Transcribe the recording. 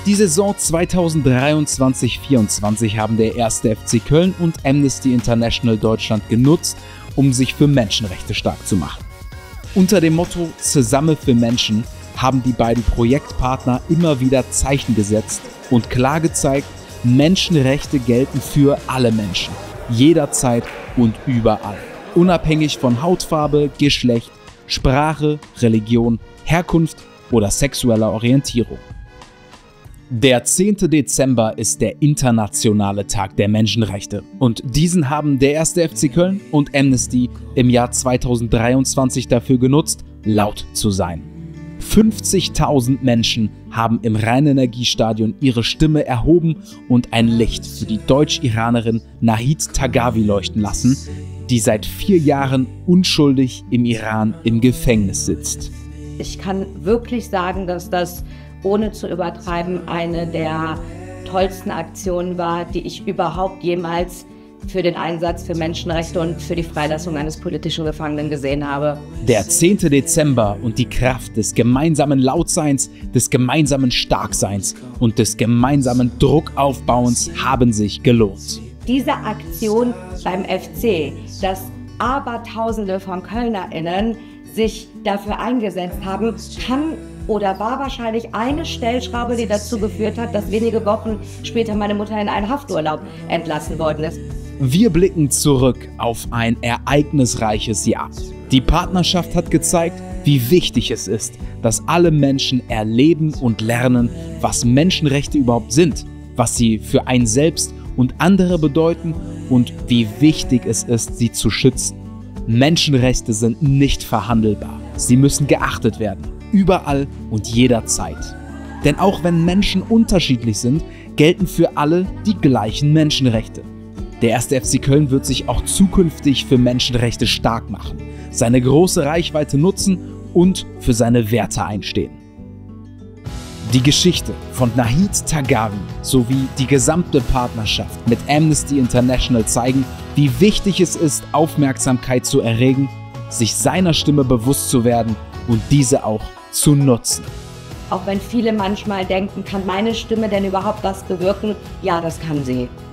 Die Saison 2023/24 haben der 1. FC Köln und Amnesty International Deutschland genutzt, um sich für Menschenrechte stark zu machen. Unter dem Motto „Zusammen für Menschen“ haben die beiden Projektpartner immer wieder Zeichen gesetzt und klar gezeigt, Menschenrechte gelten für alle Menschen, jederzeit und überall, unabhängig von Hautfarbe, Geschlecht, Sprache, Religion, Herkunft oder sexueller Orientierung. Der 10. Dezember ist der internationale Tag der Menschenrechte und diesen haben der 1. FC Köln und Amnesty im Jahr 2023 dafür genutzt, laut zu sein. 50.000 Menschen haben im Rhein-Energie-Stadion ihre Stimme erhoben und ein Licht für die Deutsch-Iranerin Nahid Targawi leuchten lassen, die seit 4 Jahren unschuldig im Iran im Gefängnis sitzt. Ich kann wirklich sagen, dass das, ohne zu übertreiben, eine der tollsten Aktionen war, die ich überhaupt jemals für den Einsatz für Menschenrechte und für die Freilassung eines politischen Gefangenen gesehen habe. Der 10. Dezember und die Kraft des gemeinsamen Lautseins, des gemeinsamen Starkseins und des gemeinsamen Druckaufbauens haben sich gelohnt. Diese Aktion beim FC, dass Abertausende von KölnerInnen sich dafür eingesetzt haben, kann oder war wahrscheinlich eine Stellschraube, die dazu geführt hat, dass wenige Wochen später meine Mutter in einen Hafturlaub entlassen worden ist. Wir blicken zurück auf ein ereignisreiches Jahr. Die Partnerschaft hat gezeigt, wie wichtig es ist, dass alle Menschen erleben und lernen, was Menschenrechte überhaupt sind, was sie für einen selbst und andere bedeuten und wie wichtig es ist, sie zu schützen. Menschenrechte sind nicht verhandelbar. Sie müssen geachtet werden, überall und jederzeit. Denn auch wenn Menschen unterschiedlich sind, gelten für alle die gleichen Menschenrechte. Der 1. FC Köln wird sich auch zukünftig für Menschenrechte stark machen, seine große Reichweite nutzen und für seine Werte einstehen. Die Geschichte von Nahid Targawi sowie die gesamte Partnerschaft mit Amnesty International zeigen, wie wichtig es ist, Aufmerksamkeit zu erregen, sich seiner Stimme bewusst zu werden und diese auch zu nutzen. Auch wenn viele manchmal denken, kann meine Stimme denn überhaupt was bewirken? Ja, das kann sie.